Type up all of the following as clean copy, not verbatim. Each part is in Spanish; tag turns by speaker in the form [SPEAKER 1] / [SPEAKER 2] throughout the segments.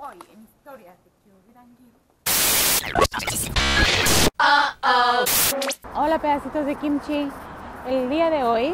[SPEAKER 1] hoy en Historias de Kyurangi. Hola pedacitos de kimchi. El día de hoy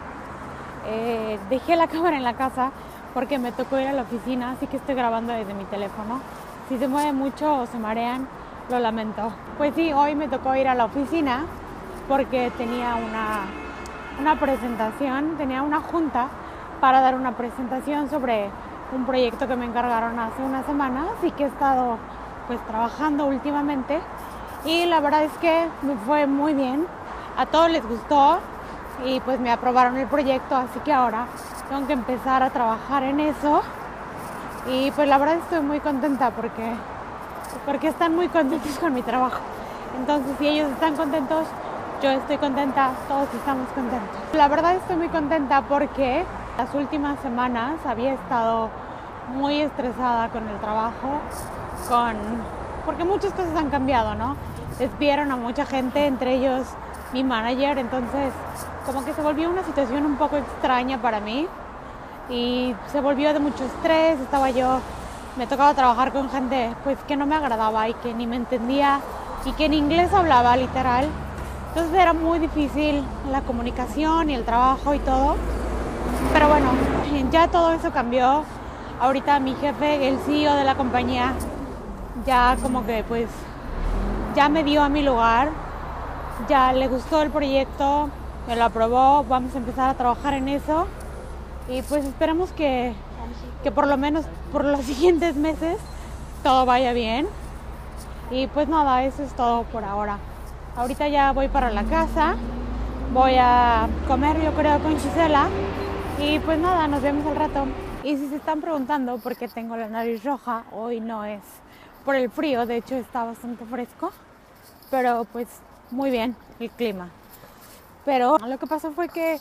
[SPEAKER 1] dejé la cámara en la casa porque me tocó ir a la oficina, así que estoy grabando desde mi teléfono. Si se mueve mucho o se marean, lo lamento. Pues sí, hoy me tocó ir a la oficina porque tenía una presentación, tenía una junta para dar una presentación sobre un proyecto que me encargaron hace una semana, así que he estado pues trabajando últimamente y la verdad es que me fue muy bien, a todos les gustó y pues me aprobaron el proyecto, así que ahora tengo que empezar a trabajar en eso y pues la verdad estoy muy contenta porque están muy contentos con mi trabajo. Entonces si ellos están contentos, yo estoy contenta, todos estamos contentos. La verdad estoy muy contenta porque las últimas semanas había estado muy estresada con el trabajo, porque muchas cosas han cambiado, ¿no? Despidieron a mucha gente, entre ellos mi manager, entonces como que se volvió una situación un poco extraña para mí y se volvió de mucho estrés. Me tocaba trabajar con gente pues que no me agradaba y que ni me entendía y que en inglés hablaba literal. Entonces era muy difícil la comunicación y el trabajo y todo. Pero bueno, ya todo eso cambió. Ahorita mi jefe, el CEO de la compañía, ya como que pues ya me dio a mi lugar. Ya le gustó el proyecto, me lo aprobó, vamos a empezar a trabajar en eso. Y pues esperemos que por lo menos por los siguientes meses todo vaya bien. Y pues nada, eso es todo por ahora. Ahorita ya voy para la casa, voy a comer yo creo con Gisela y pues nada, nos vemos al rato. Y si se están preguntando por qué tengo la nariz roja, hoy no es por el frío, de hecho está bastante fresco, pero pues muy bien el clima. Pero lo que pasó fue que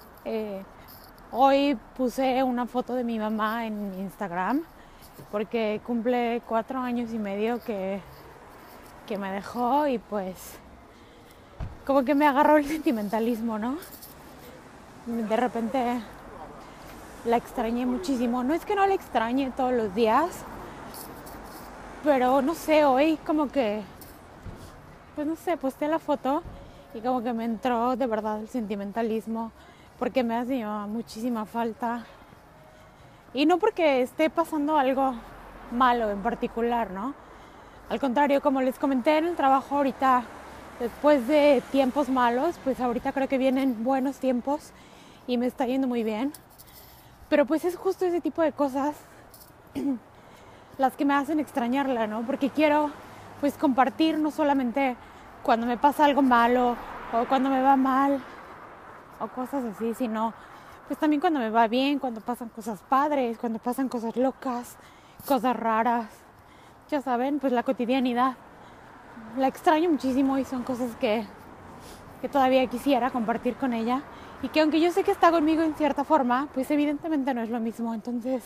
[SPEAKER 1] hoy puse una foto de mi mamá en mi Instagram porque cumple 4 años y medio que me dejó y pues como que me agarró el sentimentalismo, ¿no? De repente la extrañé muchísimo. No es que no la extrañe todos los días, pero no sé, hoy como que, pues no sé, posté la foto y como que me entró de verdad el sentimentalismo porque me hace muchísima falta. Y no porque esté pasando algo malo en particular, ¿no? Al contrario, como les comenté en el trabajo ahorita, después de tiempos malos, pues ahorita creo que vienen buenos tiempos y me está yendo muy bien. Pero pues es justo ese tipo de cosas las que me hacen extrañarla, ¿no? Porque quiero pues compartir no solamente cuando me pasa algo malo o cuando me va mal o cosas así, sino pues también cuando me va bien, cuando pasan cosas padres, cuando pasan cosas locas, cosas raras. Ya saben, pues la cotidianidad. La extraño muchísimo y son cosas que todavía quisiera compartir con ella. Y que aunque yo sé que está conmigo en cierta forma, pues evidentemente no es lo mismo. Entonces,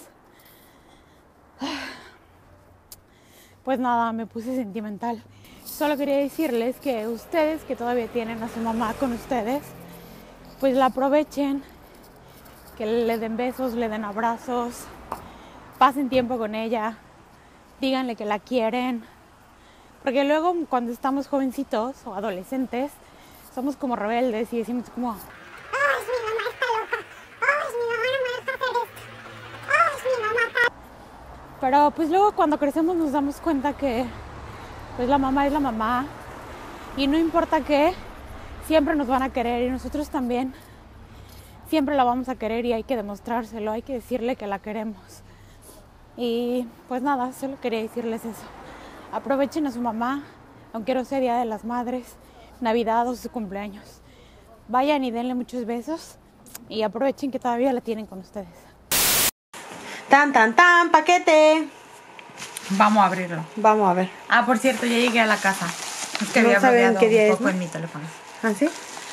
[SPEAKER 1] pues nada, me puse sentimental. Solo quería decirles que ustedes que todavía tienen a su mamá con ustedes, pues la aprovechen, que le den besos, le den abrazos, pasen tiempo con ella, díganle que la quieren. Porque luego cuando estamos jovencitos o adolescentes, somos como rebeldes y decimos como: ¡ay, mi mamá está loca! ¡ay, mi mamá no me deja hacer esto! ¡ay, mi mamá está! Pero pues luego cuando crecemos nos damos cuenta que pues la mamá es la mamá y no importa qué, siempre nos van a querer y nosotros también siempre la vamos a querer y hay que demostrárselo, hay que decirle que la queremos. Y pues nada, solo quería decirles eso. Aprovechen a su mamá, aunque no sea Día de las Madres, Navidad o su cumpleaños. Vayan y denle muchos besos y aprovechen que todavía la tienen con ustedes.
[SPEAKER 2] ¡Tan, tan, tan! ¡Paquete!
[SPEAKER 3] Vamos a abrirlo.
[SPEAKER 2] Vamos a ver.
[SPEAKER 3] Ah, por cierto, ya llegué a la casa. Es que
[SPEAKER 2] No
[SPEAKER 3] había
[SPEAKER 2] saben
[SPEAKER 3] bloqueado
[SPEAKER 2] qué día
[SPEAKER 3] un
[SPEAKER 2] es,
[SPEAKER 3] poco
[SPEAKER 2] ¿no?
[SPEAKER 3] en mi teléfono.
[SPEAKER 2] ¿Ah, sí?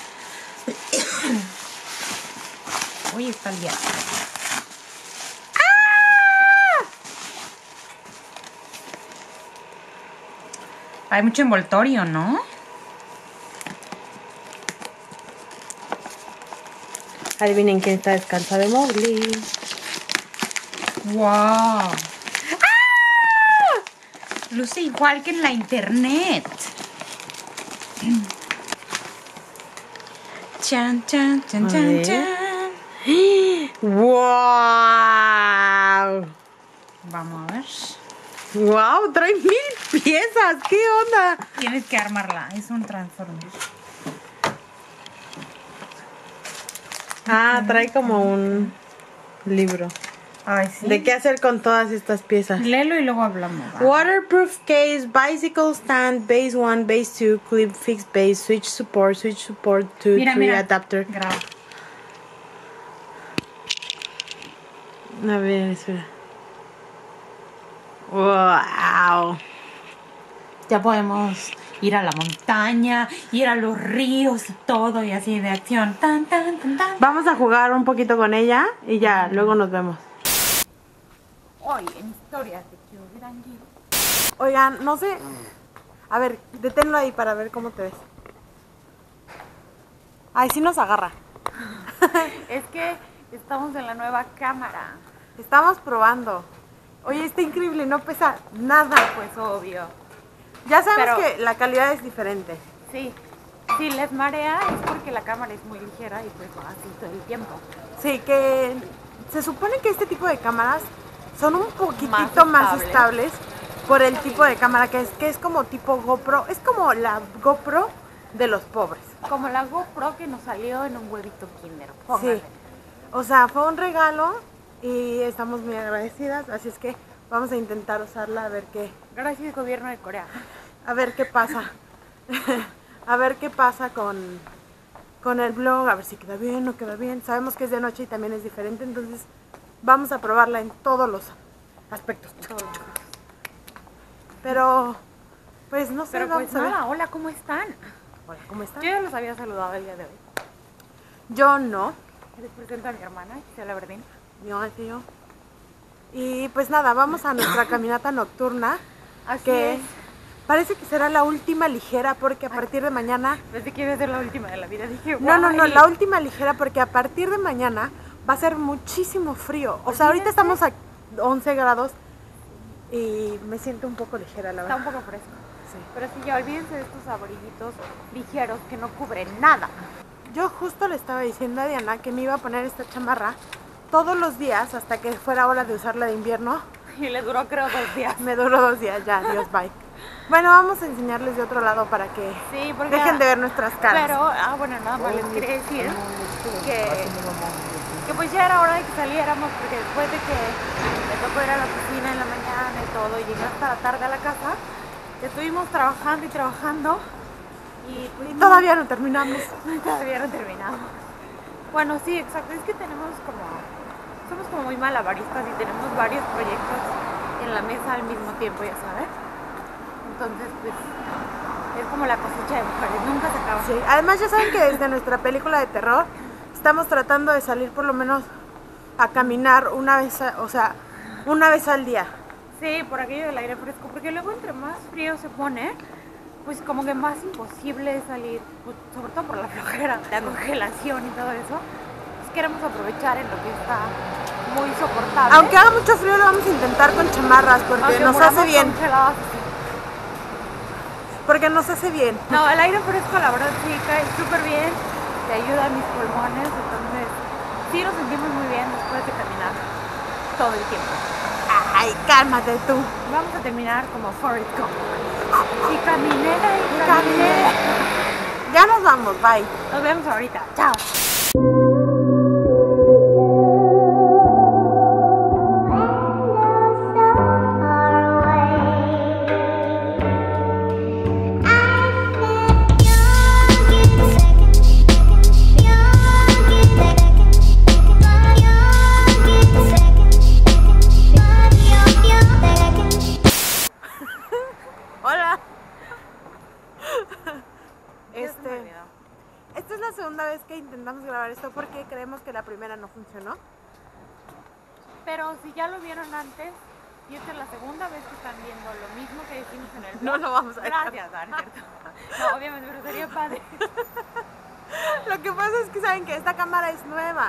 [SPEAKER 3] Hoy está el día. Hay mucho envoltorio, ¿no?
[SPEAKER 2] Adivinen quién está descansado de Mowgli.
[SPEAKER 3] ¡Wow! luce igual que en la internet. Chan, chan, chan,
[SPEAKER 2] A
[SPEAKER 3] chan,
[SPEAKER 2] ver.
[SPEAKER 3] chan.
[SPEAKER 2] ¡Wow!
[SPEAKER 3] Vamos a ver.
[SPEAKER 2] ¡Wow! Trae 1000 piezas. ¿Qué onda?
[SPEAKER 3] Tienes que armarla. Es un Transformer.
[SPEAKER 2] Ah, trae como un libro.
[SPEAKER 3] Ay, sí.
[SPEAKER 2] ¿De qué hacer con todas estas piezas?
[SPEAKER 3] Léelo y luego hablamos. ¿va?
[SPEAKER 2] Waterproof case, bicycle stand, base 1, base 2, clip fixed base, switch support 2,
[SPEAKER 3] Mira,
[SPEAKER 2] 3
[SPEAKER 3] mira.
[SPEAKER 2] adapter.
[SPEAKER 3] Graba.
[SPEAKER 2] A ver, espera. ¡Wow!
[SPEAKER 3] Ya podemos ir a la montaña, ir a los ríos y todo, y así de acción. Tan, tan, tan, tan.
[SPEAKER 2] Vamos a jugar un poquito con ella y ya, luego nos vemos.
[SPEAKER 3] Hoy en Historias de Kyograngi.
[SPEAKER 2] Oigan, no sé. A ver, deténlo ahí para ver cómo te ves. Ay, sí nos agarra.
[SPEAKER 1] Es que estamos en la nueva cámara.
[SPEAKER 2] Estamos probando. Oye, está increíble, no pesa nada.
[SPEAKER 1] Pues obvio.
[SPEAKER 2] Ya sabemos
[SPEAKER 1] Pero-
[SPEAKER 2] que la calidad es diferente.
[SPEAKER 1] Sí. Si les marea es porque la cámara es muy ligera y pues va así todo el tiempo.
[SPEAKER 2] Sí, que se supone que este tipo de cámaras son un poquitito
[SPEAKER 1] Más
[SPEAKER 2] más
[SPEAKER 1] estables.
[SPEAKER 2] estables por el tipo de cámara que es como tipo GoPro. Es como la GoPro de los pobres.
[SPEAKER 1] Como la GoPro que nos salió en un huevito Kinder.
[SPEAKER 2] Sí.
[SPEAKER 1] Póngale.
[SPEAKER 2] O sea, fue un regalo y estamos muy agradecidas. Así es que vamos a intentar usarla
[SPEAKER 1] Gracias, gobierno de Corea.
[SPEAKER 2] a ver qué pasa. A ver qué pasa con el blog, a ver si queda bien o no queda bien. Sabemos que es de noche y también es diferente, entonces vamos a probarla en todos los aspectos. Pero, pues no sé,
[SPEAKER 1] Pero
[SPEAKER 2] vamos
[SPEAKER 1] pues
[SPEAKER 2] a ver.
[SPEAKER 1] nada, hola, ¿cómo están?
[SPEAKER 2] Hola, ¿cómo están?
[SPEAKER 1] Yo ya los había saludado el día de hoy.
[SPEAKER 2] Yo no,
[SPEAKER 1] Les presento a mi hermana, Gisela Verdín.
[SPEAKER 2] yo. Y pues nada, vamos a nuestra caminata nocturna,
[SPEAKER 1] Así
[SPEAKER 2] que
[SPEAKER 1] es.
[SPEAKER 2] parece que será la última ligera porque a partir de mañana...
[SPEAKER 1] Pensé que iba a ser la última de la vida. Dije,
[SPEAKER 2] No,
[SPEAKER 1] guay.
[SPEAKER 2] la última ligera porque a partir de mañana va a ser muchísimo frío. O sea, ahorita estamos a 11 grados y me siento un poco ligera, la
[SPEAKER 1] Está
[SPEAKER 2] verdad.
[SPEAKER 1] un poco fresco.
[SPEAKER 2] Sí.
[SPEAKER 1] Pero sí, ya olvídense de estos abriguitos ligeros que no cubren nada.
[SPEAKER 2] Yo justo le estaba diciendo a Diana que me iba a poner esta chamarra todos los días hasta que fuera hora de usarla de invierno.
[SPEAKER 1] Y le duró creo 2 días.
[SPEAKER 2] Me duró 2 días, ya, Dios, bye. Bueno, vamos a enseñarles de otro lado para que
[SPEAKER 1] Sí, porque...
[SPEAKER 2] dejen de ver nuestras caras.
[SPEAKER 1] Pero, bueno, nada más les quería decir que pues ya era hora de que saliéramos, porque después de que me tocó ir a la oficina en la mañana y todo, y llegué hasta la tarde a la casa, estuvimos trabajando y trabajando, y pues
[SPEAKER 2] Y todavía no terminamos.
[SPEAKER 1] todavía no terminamos. Bueno, sí, exacto, es que somos como muy malabaristas y tenemos varios proyectos en la mesa al mismo tiempo, ya sabes. Entonces, pues, es como la cosecha de mujeres, nunca se acaba.
[SPEAKER 2] Sí, además ya saben que desde nuestra película de terror estamos tratando de salir por lo menos a caminar una vez al día.
[SPEAKER 1] Sí, por aquello del aire fresco, porque luego entre más frío se pone, pues como que más imposible es salir, pues, sobre todo por la flojera, la congelación y todo eso. Pues queremos aprovechar en lo que está muy soportable.
[SPEAKER 2] Aunque haga mucho frío lo vamos a intentar con chamarras porque
[SPEAKER 1] Aunque
[SPEAKER 2] nos
[SPEAKER 1] muramos
[SPEAKER 2] hace bien.
[SPEAKER 1] congeladas, sí.
[SPEAKER 2] Porque nos hace bien.
[SPEAKER 1] No, el aire fresco la verdad sí cae súper bien, te ayuda a mis pulmones, entonces sí nos sentimos muy bien después de caminar todo el tiempo.
[SPEAKER 2] Ay, cálmate tú.
[SPEAKER 1] Vamos a terminar como Forrest Gump. Y caminé, y
[SPEAKER 2] Caminé. Ya nos vamos, bye.
[SPEAKER 1] Nos vemos ahorita. Chao.
[SPEAKER 2] Hola.
[SPEAKER 1] Ya se me olvidó.
[SPEAKER 2] Esta es la segunda vez que intentamos grabar esto porque creemos que la primera no funcionó.
[SPEAKER 1] Pero si ya lo vieron antes, y esta es la segunda vez que están viendo lo mismo que decimos en el blog.
[SPEAKER 2] No lo vamos a dejar.
[SPEAKER 1] Gracias, ¿no es cierto? No, obviamente, pero sería padre.
[SPEAKER 2] Lo que pasa es que saben que esta cámara es nueva.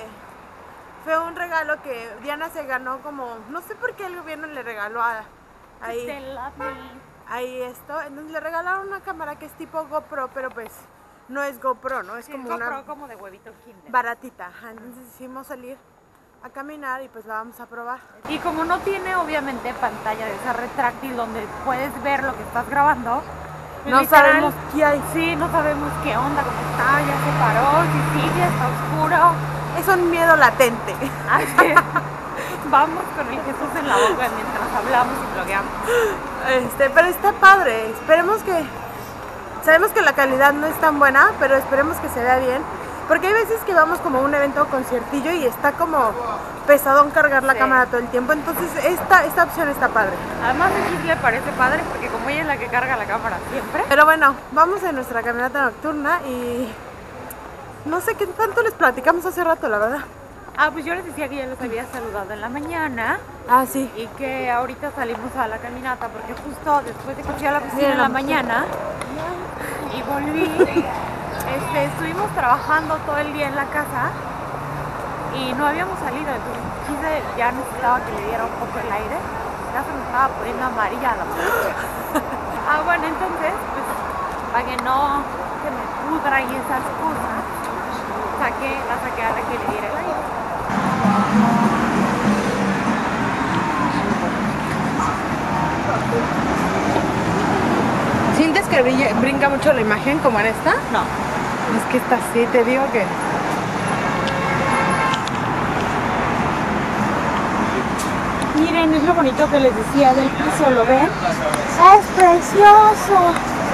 [SPEAKER 2] Fue un regalo que Diana se ganó como, no sé por qué el gobierno le regaló a ahí esto. Entonces le regalaron una cámara que es tipo GoPro, pero pues no es GoPro, ¿no? Es
[SPEAKER 1] Sí,
[SPEAKER 2] como
[SPEAKER 1] GoPro
[SPEAKER 2] una
[SPEAKER 1] como de huevito Kinder.
[SPEAKER 2] baratita. Ajá, entonces decidimos salir a caminar y pues la vamos a probar.
[SPEAKER 1] Y como no tiene obviamente pantalla de esa retráctil donde puedes ver lo que estás grabando, pues
[SPEAKER 2] No
[SPEAKER 1] literal,
[SPEAKER 2] sabemos qué hay.
[SPEAKER 1] Sí, no sabemos qué onda, cómo está, ya se paró, si sigue, está oscuro.
[SPEAKER 2] Es un miedo latente.
[SPEAKER 1] Así es. Vamos con el Jesús en la boca mientras hablamos y blogueamos.
[SPEAKER 2] Pero está padre. Sabemos que la calidad no es tan buena, pero esperemos que se vea bien. Porque hay veces que vamos como a un evento conciertillo y está como pesadón cargar la cámara todo el tiempo. Entonces esta opción está padre.
[SPEAKER 1] Además a Kiss le parece padre porque como ella es la que carga la cámara siempre.
[SPEAKER 2] Pero bueno, vamos en nuestra caminata nocturna y no sé qué tanto les platicamos hace rato, la verdad.
[SPEAKER 1] Pues yo les decía que ya los había saludado en la mañana.
[SPEAKER 2] Sí.
[SPEAKER 1] Y que ahorita salimos a la caminata porque justo después de que fui a la oficina en la mañana y volví, estuvimos trabajando todo el día en la casa y no habíamos salido, entonces ya necesitaba que le diera un poco el aire, ya se me estaba poniendo amarilla la mano. Bueno, entonces, pues para que no se me pudra y esas cosas, la saqué a la que le diera el aire.
[SPEAKER 2] ¿Sientes que brinca mucho la imagen como en esta?
[SPEAKER 1] No.
[SPEAKER 2] Es que esta sí, te digo que...
[SPEAKER 1] Miren, es lo bonito que les decía del piso, ¿lo ven? ¡Es precioso!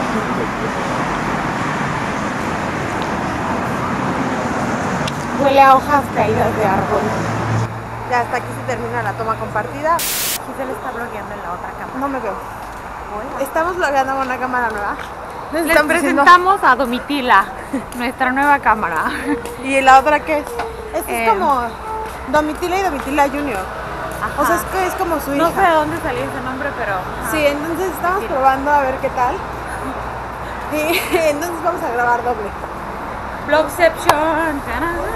[SPEAKER 1] Huele a hojas caídas de árbol.
[SPEAKER 2] Ya hasta aquí se termina la toma compartida.
[SPEAKER 1] Giselle está bloqueando en la otra cámara.
[SPEAKER 2] No me veo.
[SPEAKER 1] Hola.
[SPEAKER 2] Estamos bloqueando una cámara nueva.
[SPEAKER 1] Les presentamos a Domitila, nuestra nueva cámara.
[SPEAKER 2] ¿Y la otra qué es? Esta es como Domitila y Domitila Junior.
[SPEAKER 1] Ajá.
[SPEAKER 2] O sea, es como su hija.
[SPEAKER 1] No sé de dónde salió ese nombre, pero...
[SPEAKER 2] Sí, entonces estamos probando a ver qué tal. Y entonces vamos a grabar doble.
[SPEAKER 1] Vlogception.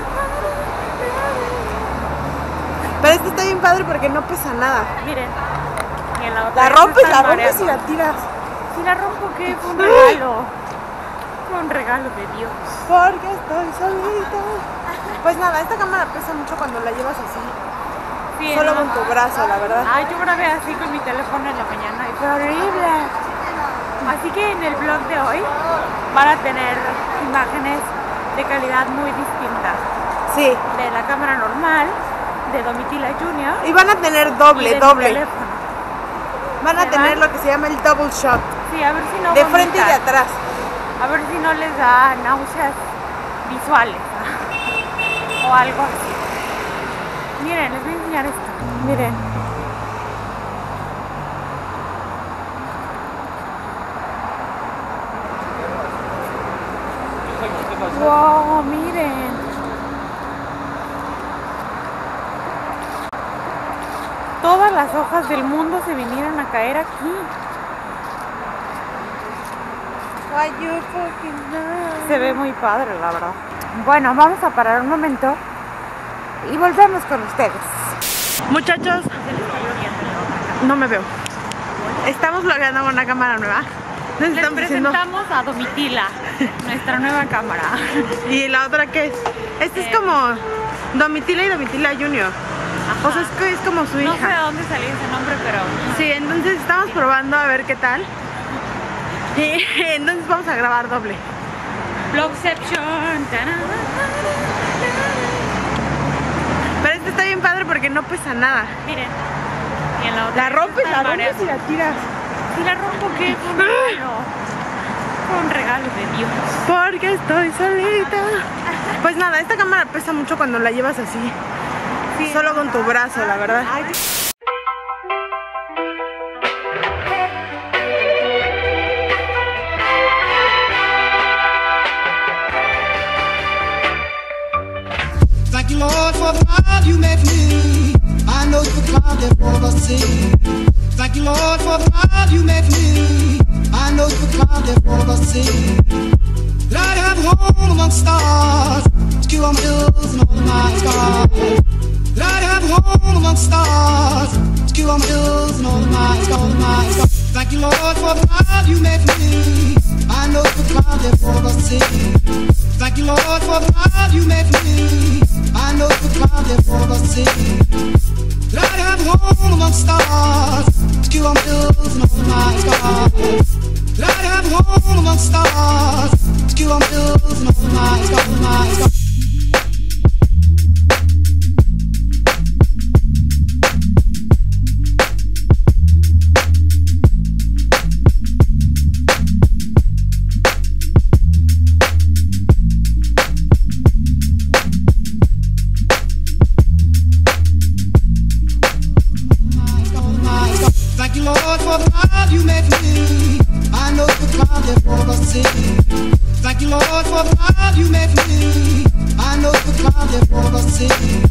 [SPEAKER 2] Pero este está bien padre porque no pesa nada.
[SPEAKER 1] Miren. Y en la otra
[SPEAKER 2] La rompes y la tiras.
[SPEAKER 1] Si la rompo, ¿qué? Fue un regalo. Fue un regalo de Dios.
[SPEAKER 2] Porque estoy solita. Pues nada, esta cámara pesa mucho cuando la llevas así.
[SPEAKER 1] Sí,
[SPEAKER 2] Solo
[SPEAKER 1] ¿no?
[SPEAKER 2] con tu brazo, la verdad.
[SPEAKER 1] Ay, yo grabé así con mi teléfono en la mañana y fue horrible. Así que en el vlog de hoy van a tener imágenes de calidad muy distintas.
[SPEAKER 2] Sí.
[SPEAKER 1] De la cámara normal, de Domitila Junior.
[SPEAKER 2] Y van a tener
[SPEAKER 1] Y
[SPEAKER 2] doble.
[SPEAKER 1] de mi teléfono.
[SPEAKER 2] Van a
[SPEAKER 1] ¿Se
[SPEAKER 2] tener
[SPEAKER 1] van?
[SPEAKER 2] lo que se llama el double shot.
[SPEAKER 1] Sí, a ver si no
[SPEAKER 2] De frente y de
[SPEAKER 1] vomitan.
[SPEAKER 2] atrás.
[SPEAKER 1] A ver si no les da náuseas visuales o algo así. Miren, les voy a enseñar esto. Miren. Wow, miren. Todas las hojas del mundo se vinieron a caer aquí. Se ve muy padre, la verdad. Bueno, vamos a parar un momento y volvemos con ustedes.
[SPEAKER 2] Muchachos, no me veo. Estamos vlogueando con una cámara nueva. Nos
[SPEAKER 1] Les
[SPEAKER 2] estamos diciendo...
[SPEAKER 1] presentamos a Domitila, nuestra nueva cámara.
[SPEAKER 2] ¿Y la otra qué es? Esta es como Domitila y Domitila Junior.
[SPEAKER 1] Ajá.
[SPEAKER 2] O sea, es como su
[SPEAKER 1] No sé de
[SPEAKER 2] hija.
[SPEAKER 1] dónde salió ese nombre, pero...
[SPEAKER 2] Sí, entonces estamos probando a ver qué tal. Y entonces vamos a grabar doble.
[SPEAKER 1] Vlogception.
[SPEAKER 2] Pero este está bien padre porque no pesa nada.
[SPEAKER 1] Miren. Y en la otra
[SPEAKER 2] La rompes
[SPEAKER 1] está el
[SPEAKER 2] y la tiras.
[SPEAKER 1] Si la rompo, ¿qué? Fue un regalo. Fue un regalo de Dios.
[SPEAKER 2] Porque estoy solita. Pues nada, esta cámara pesa mucho cuando la llevas así.
[SPEAKER 1] Sí.
[SPEAKER 2] Solo con tu brazo, la verdad.
[SPEAKER 4] Thank you, Lord, for the ride you made me. I know the cloud that for the sea. Thank you, Lord, for the ride you made me. I know the cloud that for the sea. That I have home among stars, skew on my hills and all of my scars. That I have home among stars, skew on my hills and all of my scars. Thank you, Lord, for the ride you made me. I know the cloud there for the sea. Thank you, Lord, for the ride you made me. I know the cloud there for the sea. That I have home among stars, skew on hills and all my scars. That I have home among stars, skew on hills and all my scars, my scars. Thank you, Lord, for the ride you made me. I know the cloud there for the sea. Thank you, Lord, for the ride you made me. I know the cloud there for the sea.